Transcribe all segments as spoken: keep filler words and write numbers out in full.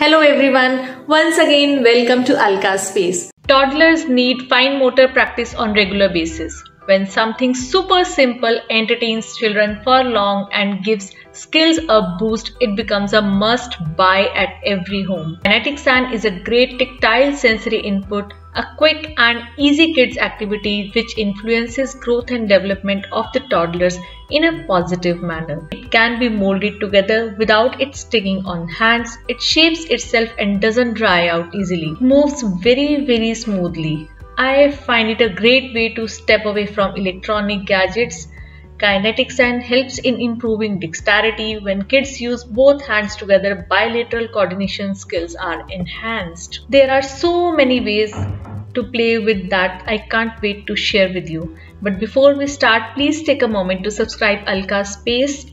Hello everyone, once again welcome to Alka's Space. Toddlers need fine motor practice on regular basis. When something super simple entertains children for long and gives skills a boost, it becomes a must buy at every home. Kinetic sand is a great tactile sensory input, a quick and easy kids activity which influences growth and development of the toddlers in a positive manner. It can be molded together without it sticking on hands. It shapes itself and doesn't dry out easily. It moves very very smoothly. I find it a great way to step away from electronic gadgets. Kinetic sand helps in improving dexterity. When kids use both hands together, bilateral coordination skills are enhanced. There are so many ways to play with that I can't wait to share with you. But before we start, please take a moment to subscribe Alka's Space.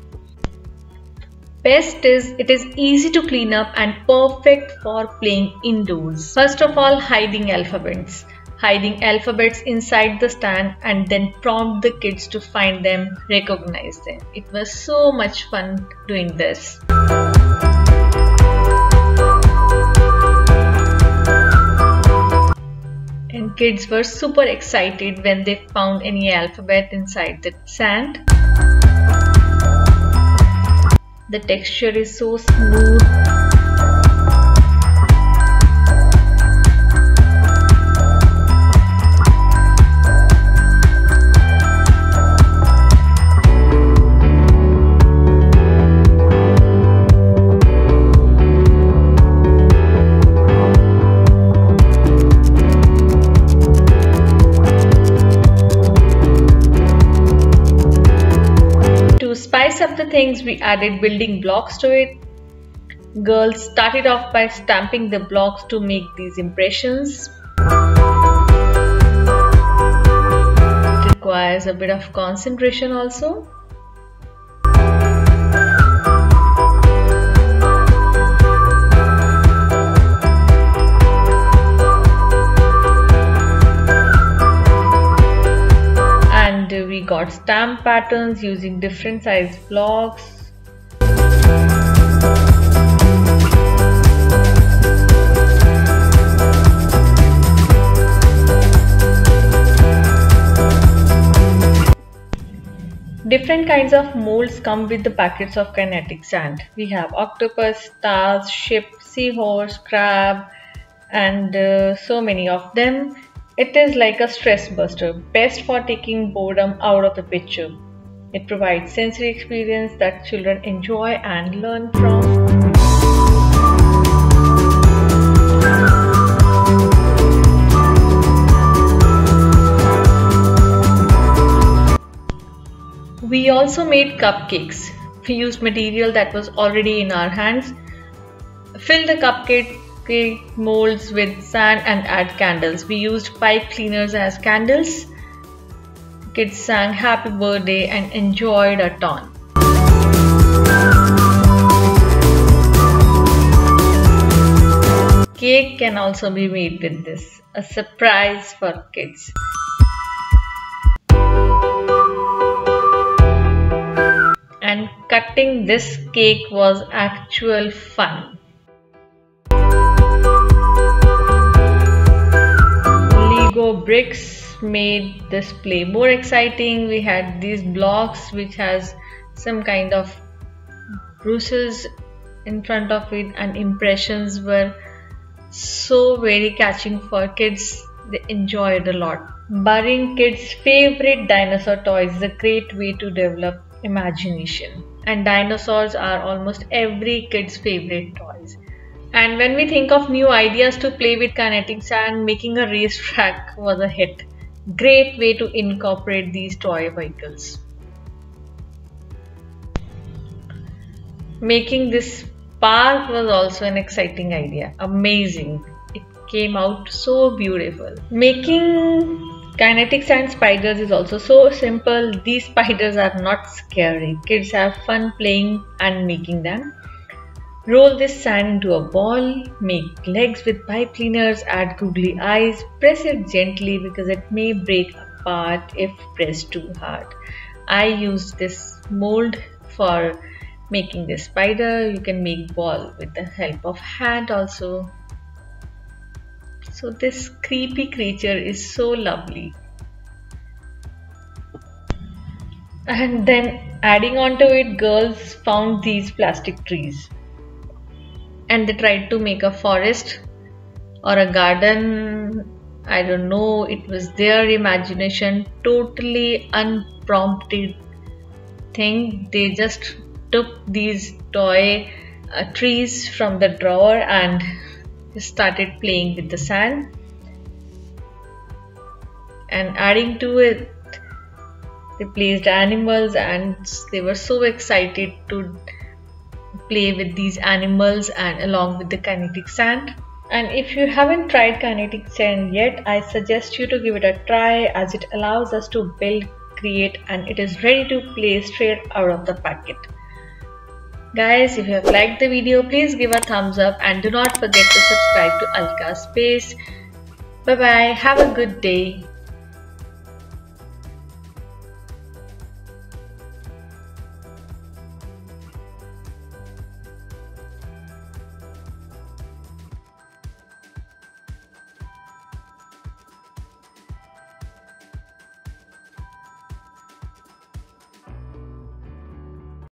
Best is it is easy to clean up and perfect for playing indoors. First of all, hiding alphabets. Hiding alphabets inside the stand and then prompt the kids to find them, recognize them. It was so much fun doing this. And kids were super excited when they found any alphabet inside the sand. The texture is so smooth. To spice up the things, we added building blocks to it. Girls started off by stamping the blocks to make these impressions. It requires a bit of concentration also. We got stamp patterns using different size blocks. Different kinds of molds come with the packets of kinetic sand. We have octopus, stars, ship, seahorse, crab, and uh, so many of them. It is like a stress buster, best for taking boredom out of the picture. It provides sensory experience that children enjoy and learn from. We also made cupcakes. We used material that was already in our hands. Fill the cupcake molds with sand and add candles. We used pipe cleaners as candles. Kids sang happy birthday and enjoyed a ton. Cake can also be made with this, a surprise for kids. And cutting this cake was actual fun. Lego bricks made this play more exciting. We had these blocks which has some kind of bruises in front of it, and impressions were so very catching for kids. They enjoyed a lot. Borrowing kids' favorite dinosaur toys is a great way to develop imagination, and dinosaurs are almost every kid's favorite toys. And when we think of new ideas to play with kinetic sand, making a racetrack was a hit. Great way to incorporate these toy vehicles. Making this park was also an exciting idea. Amazing. It came out so beautiful. Making kinetic sand spiders is also so simple. These spiders are not scary. Kids have fun playing and making them. Roll this sand into a ball, make legs with pipe cleaners, add googly eyes, press it gently because it may break apart if pressed too hard. I used this mold for making this spider. You can make ball with the help of hand also. So this creepy creature is so lovely. And then adding on to it, girls found these plastic trees and they tried to make a forest or a garden. I don't know, it was their imagination, totally unprompted thing. They just took these toy uh, trees from the drawer and started playing with the sand, and adding to it they placed animals, and they were so excited to play with these animals and along with the kinetic sand. And if you haven't tried kinetic sand yet, I suggest you to give it a try, as it allows us to build, create, and it is ready to play straight out of the packet. Guys, if you have liked the video, please give a thumbs up and do not forget to subscribe to Alka Space. Bye bye, have a good day.